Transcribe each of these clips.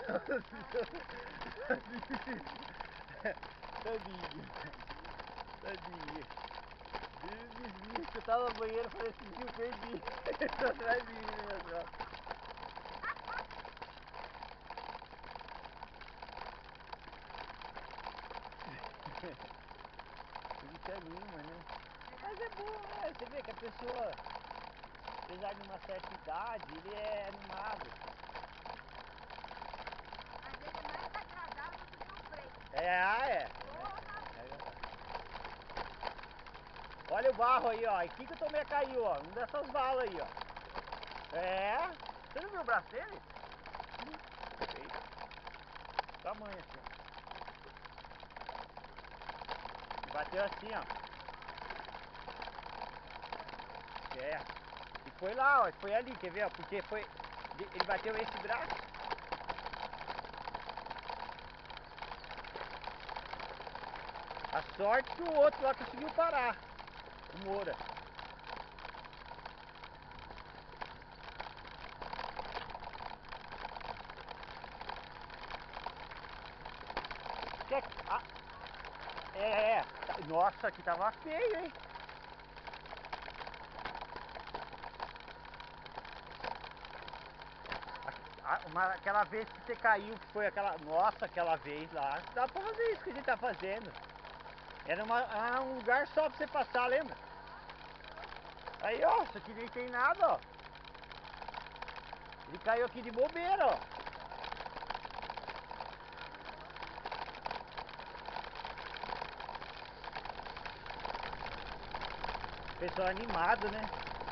Tadinho. Tadinho. Desiste, eu tava no banheiro, falei assim, viu, perdi. Tô atrás de mim, meu Deus. Isso é mima, né? Mas é bom, né? Você vê que a pessoa, apesar de uma certa idade, ele é animado. Mas ele é mais agradável do que o freio. É. Olha o barro aí, ó. Aqui que eu tomei caiu, ó. Um dessas balas aí, ó. É. Você não viu o braço dele? Tamanho assim, ó. Bateu assim, ó. É. E foi lá, ó. Foi ali, quer ver, ó? Porque foi. Ele bateu esse braço. A sorte que o outro lá conseguiu parar. O Moura. Nossa, aqui tava feio, hein? Aquela vez que você caiu, que foi aquela. Nossa, aquela vez lá. Dá pra fazer isso que a gente tá fazendo. Era um lugar só pra você passar, lembra? Aí, ó, isso aqui nem tem nada, ó. Ele caiu aqui de bobeira, ó. Pessoal animado, né?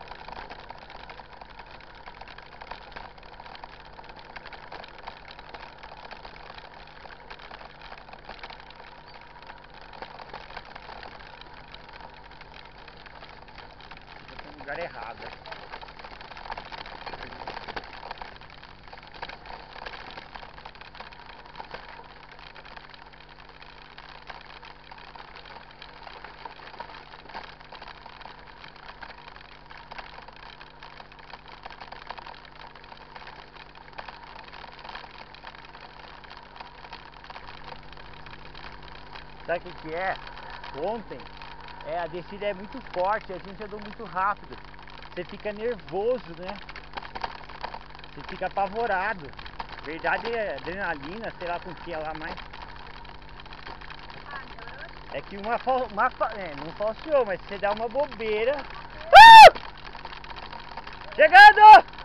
Eu tô no lugar errado. Sabe o que é? Ontem, a descida é muito forte, a gente andou muito rápido. Você fica nervoso, né? Você fica apavorado. Verdade é adrenalina, sei lá com o que é lá, mas... É que não falseou, mas você dá uma bobeira... Chegando!